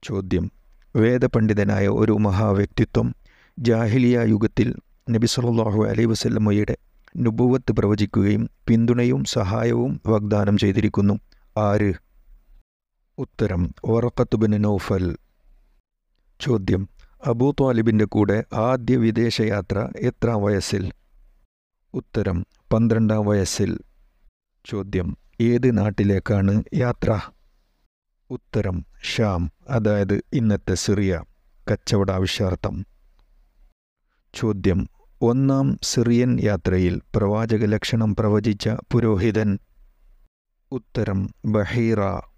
ചോദ്യം: വേദപണ്ഡിതനായ ഒരു മഹാവ്യക്തിത്വം ജാഹിലിയ യുഗത്തിൽ നബി സല്ലല്ലാഹു അലൈഹി വസല്ലമയുടെ നുബുവത്ത് പ്രവചിക്കുകയും പിന്തുണയും സഹായവും വാഗ്ദാനം ചെയ്തിരിക്കുന്നു. ആര്? ഉത്തരം: വറഖത്ത് ബിൻ നൗഫൽ. ചോദ്യം: അബൂ ത്വാലിബിൻ്റെ കൂടെ ആദ്യ വിദേശയാത്ര എത്രാം വയസ്സിൽ? ഉത്തരം: 12-ാം വയസ്സിൽ. ചോദ്യം: ഏത് നാട്ടിലേക്കാണ് യാത്ര? ഉത്തരം: ഷാം, അതായത് ഇന്നത്തെ സിറിയ, കച്ചവടാവശ്യാർത്ഥം. ചോദ്യം: ഒന്നാം സിറിയൻ യാത്രയിൽ പ്രവാചക ലക്ഷണം പ്രവചിച്ച പുരോഹിതൻ? ഉത്തരം: ബഹീറ.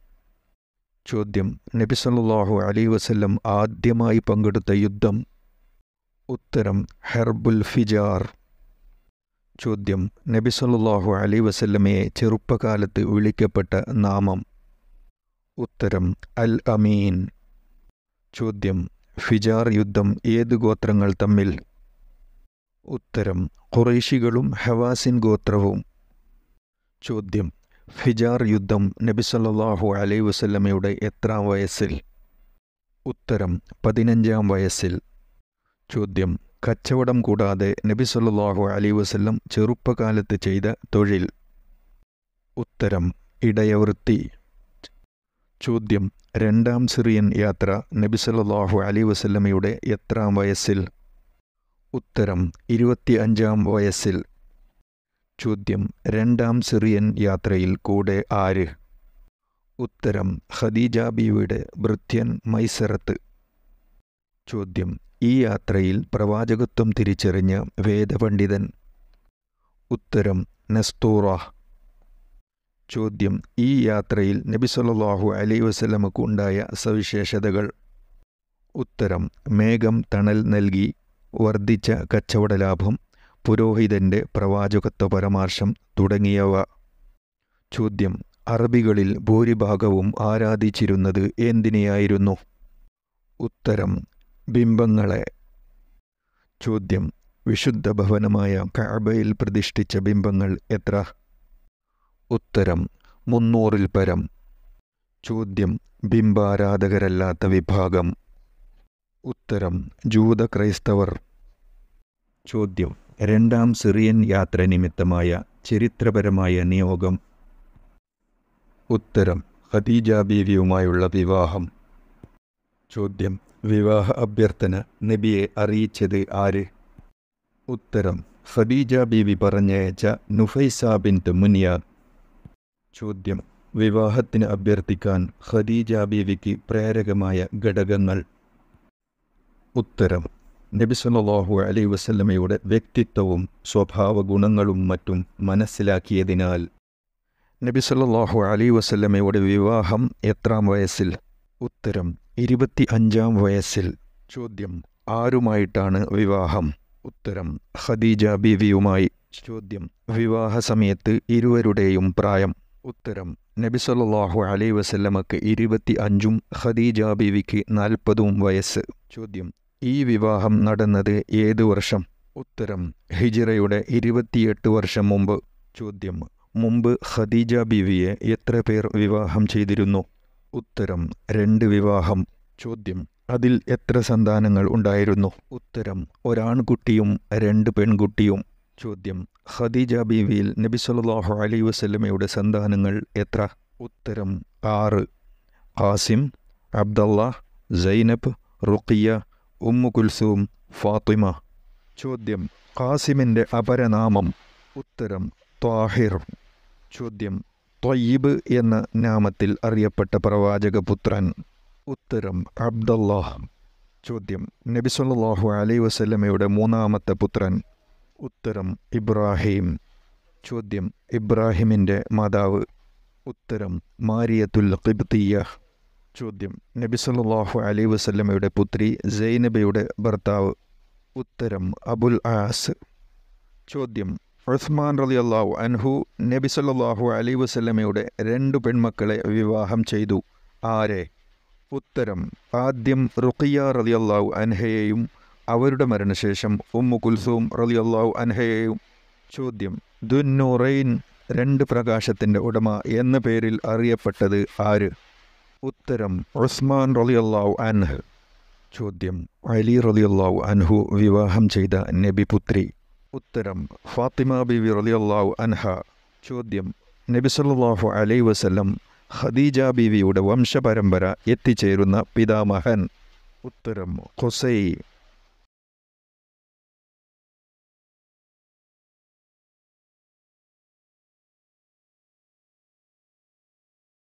ചോദ്യം: നബി സല്ലല്ലാഹു അലൈഹി വസല്ലം ആദ്യമായി പങ്കെടുത്ത യുദ്ധം? ഉത്തരം: ഹർബുൽ ഫിജാർ. ചോദ്യം: നബി സല്ലല്ലാഹു അലൈഹി വസല്ലമയെ ചെറുപ്പകാലത്ത് വിളിക്കപ്പെട്ട നാമം? ഉത്തരം: അൽ അമീൻ. ചോദ്യം: ഫിജാർ യുദ്ധം ഏത് ഗോത്രങ്ങൾ തമ്മിൽ? ഉത്തരം: ഖുറൈശികളും ഹവാസിൻ ഗോത്രവും. ചോദ്യം: ഫിജാർ യുദ്ധം നബി സല്ലല്ലാഹു അലൈഹി വസല്ലമയുടെ എത്രാം വയസ്സിൽ? ഉത്തരം: 15-ാം വയസ്സിൽ. ചോദ്യം: കച്ചവടം കൂടാതെ നബി സല്ലല്ലാഹു അലൈഹി വസല്ലം ചെറുപ്പകാലത്ത് ചെയ്ത തൊഴിൽ? ഉത്തരം: ഇടയവൃത്തി. ചോദ്യം: രണ്ടാം സിറിയൻ യാത്ര നബി സല്ലല്ലാഹു അലൈഹി വസല്ലമയുടെ എത്രാം വയസ്സിൽ? ഉത്തരം: 25-ാം വയസ്സിൽ. ചോദ്യം: രണ്ടാം സിറിയൻ യാത്രയിൽ കൂടെ ആര്? ഉത്തരം: ഖദീജ ബീവിയുടെ ഭൃത്യൻ മൈസറത്ത്. ചോദ്യം: ഈ യാത്രയിൽ പ്രവാചകത്വം തിരിച്ചറിഞ്ഞ വേദപണ്ഡിതൻ? ഉത്തരം: നസ്തൂറ. ചോദ്യം: ഈ യാത്രയിൽ നബി സല്ലല്ലാഹു അലൈഹി വസല്ലമക്ക് ഉണ്ടായ സവിശേഷതകൾ? ഉത്തരം: മേഘം തണൽ നൽകി, വർദ്ധിച്ച കച്ചവട ലാഭം, പുരോഹിതൻ്റെ പ്രവാചകത്വ പരാമർശം തുടങ്ങിയവ. ചോദ്യം: അറബികളിൽ ഭൂരിഭാഗവും ആരാധിച്ചിരുന്നത് എന്തിനെയായിരുന്നു? ഉത്തരം: ബിംബങ്ങളെ. ചോദ്യം: വിശുദ്ധ ഭവനമായ കഅബയിൽ പ്രതിഷ്ഠിച്ച ബിംബങ്ങൾ എത്ര? ഉത്തരം: 300-ൽ പരം. ചോദ്യം: ബിംബാരാധകരല്ലാത്ത വിഭാഗം? ഉത്തരം: ജൂത ക്രൈസ്തവർ. ചോദ്യം: രണ്ടാം സിറിയൻ യാത്ര നിമിത്തമായ ചരിത്രപരമായ നിയോഗം? ഉത്തരം: ഖദീജ ബീവിയുമായുള്ള വിവാഹം. ചോദ്യം: വിവാഹ അഭ്യർത്ഥന നബിയെ അറിയിച്ചത് ആര്? ഉത്തരം: ഖദീജ ബീവി പറഞ്ഞയച്ച നുഫൈസ ബിൻത് മുനിയാർ. ചോദ്യം: വിവാഹത്തിന് അഭ്യർത്ഥിക്കാൻ ഖദീജ ബീവിക്ക് പ്രേരകമായ ഘടകങ്ങൾ? ഉത്തരം: നബി സല്ലല്ലാഹു അലൈഹി വസല്ലമയുടെ വ്യക്തിത്വവും സ്വഭാവ ഗുണങ്ങളും മറ്റും മനസ്സിലാക്കിയതിനാൽ. നബി സല്ലല്ലാഹു അലൈഹി വസല്ലമയുടെ വിവാഹം എത്രാം വയസ്സിൽ? ഉത്തരം: 25-ാം വയസ്സിൽ. ചോദ്യം: ആരുമായിട്ടാണ് വിവാഹം? ഉത്തരം: ഖദീജ ബീവിയുമായി. ചോദ്യം: വിവാഹ സമയത്ത് ഇരുവരുടെയും പ്രായം? ഉത്തരം: നബി സല്ലല്ലാഹു അലൈഹി വസല്ലമക്ക് 25-ഉം ഖദീജ ബീവിക്ക് 40-ഉം വയസ്സ്. ചോദ്യം: ഈ വിവാഹം നടന്നത് ഏത് വർഷം? ഉത്തരം: ഹിജ്റയുടെ 28 വർഷം മുമ്പ്. ചോദ്യം: മുമ്പ് ഖദീജ ബീവിയെ എത്ര പേർ വിവാഹം ചെയ്തിരുന്നു? ഉത്തരം: 2 വിവാഹം. ചോദ്യം: അതിൽ എത്ര സന്താനങ്ങൾ ഉണ്ടായിരുന്നു? ഉത്തരം: ഒരാൺകുട്ടിയും 2 പെൺകുട്ടിയും. ചോദ്യം: ഖദീജ ബീവിയിൽ നബി സല്ലല്ലാഹു അലൈഹി വസല്ലമയുടെ സന്താനങ്ങൾ എത്ര? ഉത്തരം: 6. ഖാസിം, അബ്ദല്ല, സൈനബ്, റുഖിയ, ഉമ്മു കുൽസൂം, ഫാത്തിമ. ചോദ്യം: ഖാസിമിൻ്റെ അപരനാമം? ഉത്തരം: ത്വാഹിർ. ചോദ്യം: ത്വയ്യിബ് എന്ന നാമത്തിൽ അറിയപ്പെട്ട പ്രവാചകപുത്രൻ? ഉത്തരം: അബ്ദല്ലാഹ്. ചോദ്യം: നബി സല്ലല്ലാഹു അലൈഹി വസല്ലമയുടെ 3-ാമത്തെ പുത്രൻ? ഉത്തരം: ഇബ്രാഹിം. ചോദ്യം: ഇബ്രാഹിമിൻ്റെ മാതാവ്? ഉത്തരം: മാരിയത്തുൽ ഖിബ്തിയ്യ. ചോദ്യം: നബി സല്ലല്ലാഹു അലൈഹി വസല്ലമയുടെ പുത്രി സൈനബയുടെ ഭർത്താവ്? ഉത്തരം: അബുൽ ആസ്. ചോദ്യം: ഉസ്മാൻ റളിയല്ലാഹു അൻഹു നബി സല്ലല്ലാഹു അലൈഹി വസല്ലമയുടെ 2 പെൺമക്കളെ വിവാഹം ചെയ്തു. ആരെ? ഉത്തരം: ആദ്യം റുഖിയ റളിയല്ലാഹു അൻഹയെയും അവരുടെ മരണശേഷം ഉമ്മു കുൽസൂം റളിയല്ലാഹു അൻഹയെയും. ചോദ്യം: ദുന്നൂറൈൻ, 2 പ്രകാശത്തിൻ്റെ ഉടമ എന്ന പേരിൽ അറിയപ്പെട്ടത് ആര്? ഉത്തരം ഉസ്മാൻ റളിയല്ലാഹു അൻഹു. ചോദ്യം അലി റളിയല്ലാഹു അൻഹു വിവാഹം ചെയ്ത നബിപുത്രി. ഉത്തരം ഫാത്തിമ ബീവി റളിയല്ലാഹു അൻഹ. ചോദ്യം നബി സല്ലല്ലാഹു അലൈഹി വസല്ലം ഖദീജ ബീവിയുടെ വംശപരമ്പര എത്തിച്ചേരുന്ന പിതാമഹൻ. ഉത്തരം ഖുസൈ.